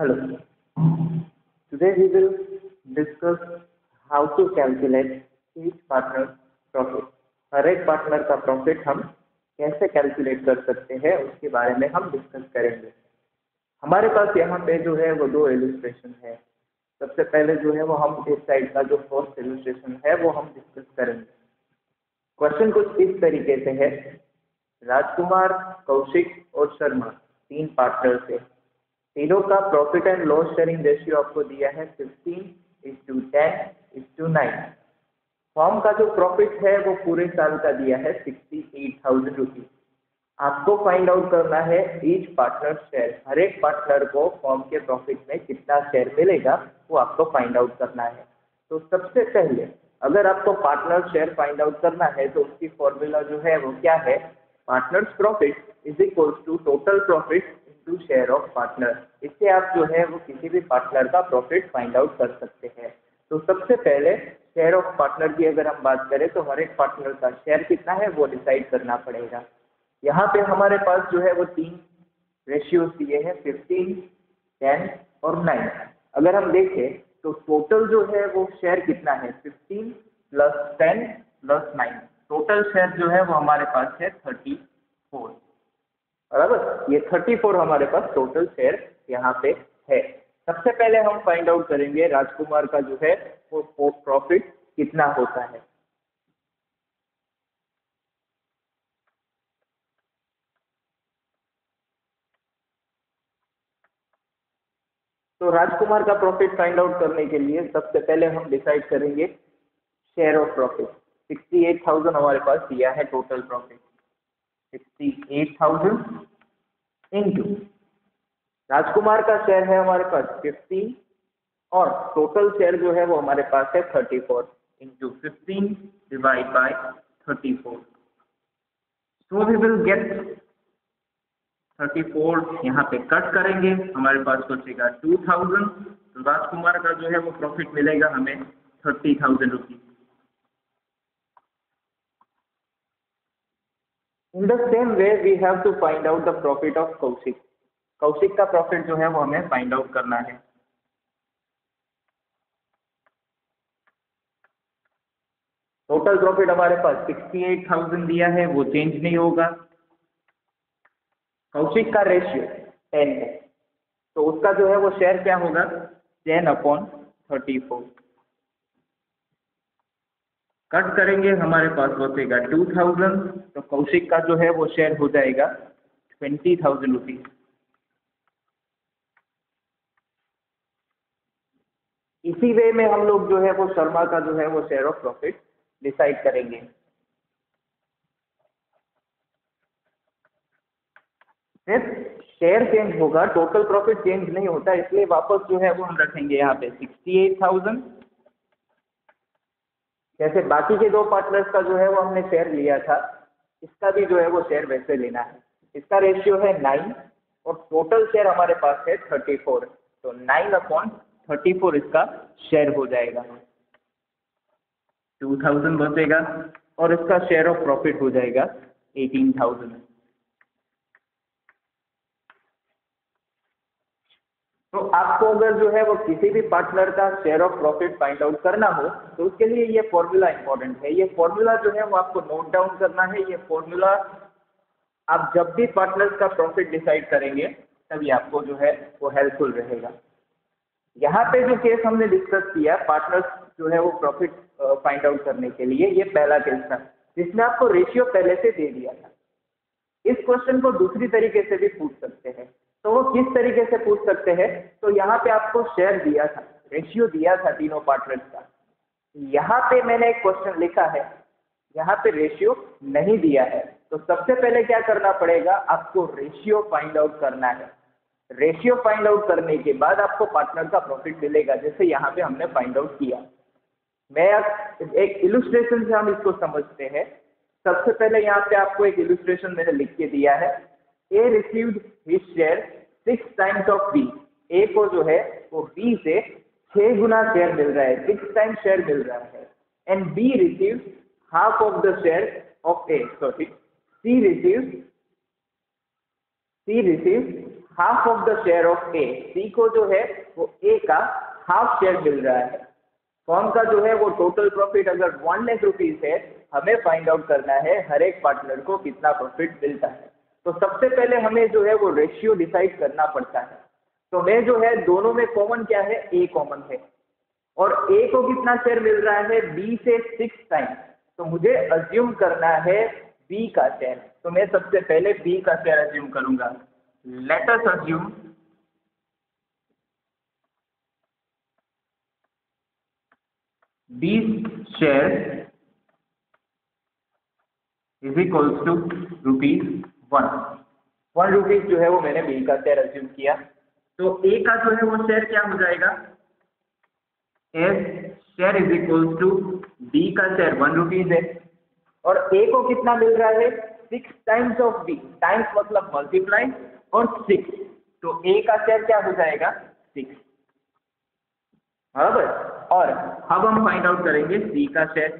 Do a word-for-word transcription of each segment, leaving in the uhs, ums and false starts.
Hello. Today we will discuss how to calculate each partner profit. हर एक partner का profit हम कैसे calculate कर सकते हैं उसके बारे में हम डिस्कस करेंगे। हमारे पास यहाँ पे जो है वो दो इलस्ट्रेशन है। सबसे पहले जो है वो हम इस साइड का जो फर्स्ट इलस्ट्रेशन है वो हम डिस्कस करेंगे। क्वेश्चन कुछ इस तरीके से है, राजकुमार, कौशिक और शर्मा तीन पार्टनर्स है। तीनों का profit and loss sharing ratio आपको दिया है fifteen is to ten is to nine. Form का जो प्रॉफिट है वो पूरे साल का दिया है सिक्सटी एट थाउजेंड रुपीज। आपको फाइंड आउट करना है ईच पार्टनर शेयर। हर एक पार्टनर को फॉर्म के प्रॉफिट में कितना शेयर मिलेगा वो आपको फाइंड आउट करना है। तो सबसे पहले अगर आपको पार्टनर शेयर फाइंड आउट करना है तो उसकी फॉर्मूला जो है वो क्या है, partners profit is equal to total profit to share of partner. इससे आप जो है वो किसी भी पार्टनर का प्रॉफिट फाइंड आउट कर सकते हैं। तो सबसे पहले शेयर ऑफ पार्टनर की अगर हम बात करें तो हर एक पार्टनर का शेयर कितना है वो डिसाइड करना पड़ेगा। यहाँ पे हमारे पास जो है वो तीन रेशियोज दिए हैं, फिफ्टीन, टेन और नाइन। अगर हम देखें तो टोटल जो है वो शेयर कितना है, fifteen plus ten plus nine. Total share जो है वो हमारे पास है थर्टी फोर। बराबर, ये थर्टी फोर हमारे पास टोटल शेयर यहाँ पे है। सबसे पहले हम फाइंड आउट करेंगे राजकुमार का जो है वो प्रॉफिट कितना होता है। तो राजकुमार का प्रॉफिट फाइंड आउट करने के लिए सबसे पहले हम डिसाइड करेंगे share of profit. Sixty eight thousand हमारे पास दिया है total profit, sixty eight thousand into Rajkumar का शेयर है हमारे पास फिफ्टीन और टोटल शेयर जो है वो हमारे पास है thirty four into fifteen divide by thirty four. So we will get thirty four यहाँ पे कट करेंगे, हमारे पास बचेगा टू थाउजेंड। तो राजकुमार का जो है वो प्रॉफिट मिलेगा हमें thirty thousand rupees. In the same way we have to find out the profit of Kaushik. Kaushik का प्रॉफिट जो है वो हमें फाइंड आउट करना है। टोटल प्रॉफिट हमारे पास सिक्सटी एट थाउजेंड दिया है, वो चेंज नहीं होगा। कौशिक का रेशियो टेन है, तो उसका जो है वो शेयर क्या होगा, ten upon thirty four. Cut करेंगे, हमारे पास बचेगा टू थाउजेंड। तो कौशिक का जो है वो शेयर हो जाएगा ट्वेंटी थाउजेंड रुपीज। इसी वे में हम लोग जो है वो शर्मा का जो है वो शेयर ऑफ प्रॉफिट डिसाइड करेंगे। सिर्फ शेयर चेंज होगा, टोटल प्रॉफिट चेंज नहीं होता, इसलिए वापस जो है वो हम रखेंगे यहाँ पे सिक्सटी एट थाउजेंड। जैसे बाकी के दो पार्टनर्स का जो है वो हमने शेयर लिया था, इसका भी जो है वो शेयर वैसे लेना है। इसका रेशियो है नाइन और टोटल शेयर हमारे पास है थर्टी फोर। तो नाइन अपॉन थर्टी फोर इसका शेयर हो जाएगा, टू थाउजेंड बचेगा और इसका शेयर ऑफ प्रॉफिट हो जाएगा एटीन थाउजेंड। तो आपको अगर जो है वो किसी भी पार्टनर का share of profit find out करना हो तो उसके लिए ये फॉर्मूला इंपॉर्टेंट है। ये फॉर्मूला जो है वो आपको नोट डाउन करना है। ये फॉर्मूला आप जब भी पार्टनर्स का प्रॉफिट डिसाइड करेंगे तभी आपको जो है वो हेल्पफुल रहेगा। यहाँ पे जो केस हमने डिस्कस किया पार्टनर्स जो है वो प्रॉफिट फाइंड आउट करने के लिए, ये पहला केस था जिसमें आपको रेशियो पहले से दे दिया था। इस क्वेश्चन को दूसरी तरीके से भी पूछ सकते हैं। तो वो किस तरीके से पूछ सकते हैं, तो यहाँ पे आपको शेयर दिया था, रेशियो दिया था तीनों पार्टनर्स का। यहाँ पे मैंने एक क्वेश्चन लिखा है, यहाँ पे रेशियो नहीं दिया है। तो सबसे पहले क्या करना पड़ेगा, आपको रेशियो फाइंड आउट करना है। रेशियो फाइंड आउट करने के बाद आपको पार्टनर का प्रॉफिट मिलेगा, जैसे यहाँ पे हमने फाइंड आउट किया। मैं अब एक इलस्ट्रेशन से हम इसको समझते हैं। सबसे पहले यहाँ पे आपको एक इलस्ट्रेशन मैंने लिख के दिया है। A received his share six times of B. A को जो है वो बी से छह गुना शेयर मिल रहा है, सिक्स टाइम्स शेयर मिल रहा है। And B received half of the share of A. Sorry, C received C received half of the share of A, C को जो है वो ए का हाफ शेयर मिल रहा है। फर्म का जो है वो टोटल प्रॉफिट अगर वन लाख रुपीज है, हमें फाइंड आउट करना है हर एक पार्टनर को कितना प्रॉफिट मिलता है। तो सबसे पहले हमें जो है वो रेशियो डिसाइड करना पड़ता है। तो मैं जो है दोनों में कॉमन क्या है, ए कॉमन है, और ए को कितना शेयर मिल रहा है, बी से सिक्स टाइम्स। तो मुझे अज्यूम करना है बी का शेयर। तो मैं सबसे पहले बी का शेयर अज्यूम करूंगा। Let us assume B share is equals to rupees one. One rupees जो है वो मैंने बी का शेयर अज्यूम किया। तो ए का जो है वो शेयर क्या हो जाएगा, A's share is equals to B का शेयर वन रुपीज है, और ए को कितना मिल रहा है, six times of B. Times मतलब मल्टीप्लाई और सिक्स, तो ए का शेयर क्या हो जाएगा, सिक्स, बराबर। और अब हम फाइंड आउट करेंगे सी का शेयर।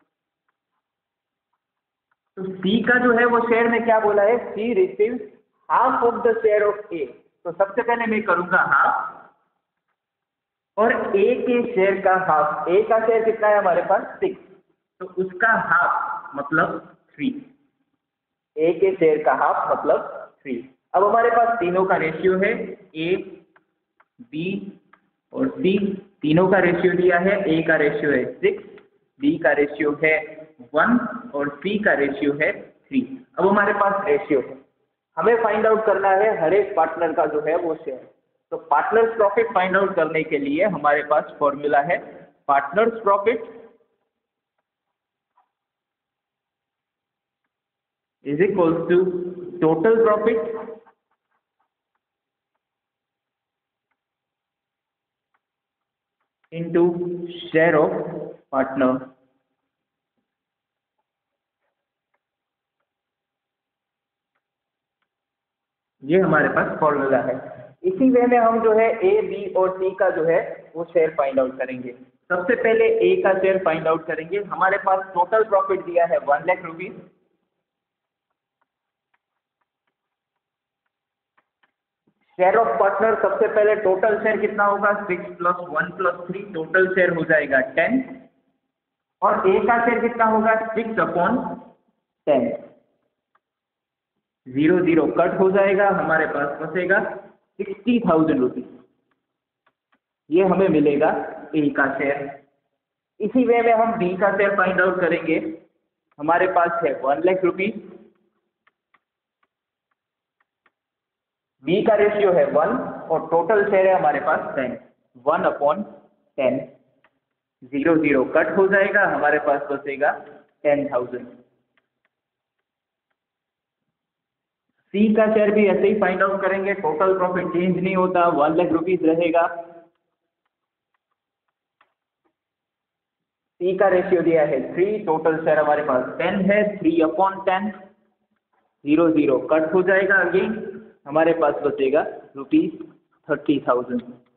तो सी का जो है वो शेयर में क्या बोला है, C receives half of the share of A. तो सबसे पहले मैं करूंगा हाफ, और ए के शेयर का हाफ। ए का शेयर कितना है हमारे पास, सिक्स, तो उसका हाफ मतलब थ्री। ए के शेयर का हाफ मतलब थ्री। अब हमारे पास तीनों का रेशियो है, ए बी और सी, तीनों का रेशियो दिया है। ए का रेशियो है सिक्स, बी का रेशियो है वन और सी का रेशियो है थ्री। अब हमारे पास रेशियो है, हमें फाइंड आउट करना है हर एक पार्टनर का जो है वो शेयर। तो पार्टनर्स प्रॉफिट फाइंड आउट करने के लिए हमारे पास फॉर्मूला है partners profit is equals to total profit into share of partner. ये हमारे पास फॉर्मूला है। इसी वे में हम जो है ए बी और सी का जो है वो शेयर फाइंड आउट करेंगे। सबसे पहले ए का शेयर फाइंड आउट करेंगे। हमारे पास टोटल प्रॉफिट दिया है one lakh rupees. Share of partner, सबसे पहले टोटल शेयर कितना होगा, six plus one plus three, total share हो जाएगा टेन। और ए का शेयर कितना होगा, six upon ten. Zero zero cut हो जाएगा, हमारे पास बचेगा सिक्सटी थाउजेंड रुपीज। ये हमें मिलेगा ए का शेयर। इसी वे में हम बी का शेयर फाइंड आउट करेंगे। हमारे पास है वन लाख रुपीज, बी का रेशियो है वन और टोटल शेयर है हमारे पास ten. One upon ten, zero zero cut हो जाएगा, हमारे पास बचेगा टेन थाउजेंड। सी का शेयर भी ऐसे ही फाइंड आउट करेंगे। टोटल प्रॉफिट चेंज नहीं होता, वन लाख रुपीज रहेगा। सी का रेशियो दिया है थ्री, टोटल शेयर हमारे पास टेन है, three upon ten, zero zero cut हो जाएगा, अगेन हमारे पास बचेगा rupees thirty thousand.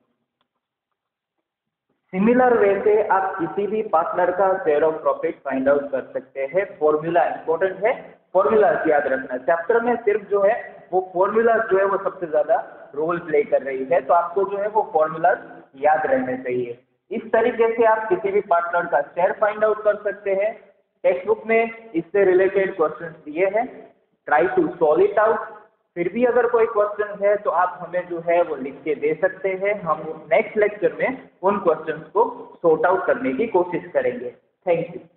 Similar way से आप किसी भी पार्टनर का share of profit find out कर सकते हैं। फॉर्मूला इंपॉर्टेंट है, फॉर्मूला याद रखना। चैप्टर में सिर्फ जो है वो फॉर्मूला जो है वो सबसे ज्यादा रोल प्ले कर रही है, तो आपको जो है वो फॉर्मूला याद रहने चाहिए। इस तरीके से आप किसी भी पार्टनर का शेयर फाइंड आउट कर सकते हैं। टेक्स्ट बुक में इससे रिलेटेड क्वेश्चन दिए हैं, try to solve it out. फिर भी अगर कोई क्वेश्चन है तो आप हमें जो है वो लिख के दे सकते हैं। हम नेक्स्ट लेक्चर में उन क्वेश्चंस को सॉर्ट आउट करने की कोशिश करेंगे। Thank you.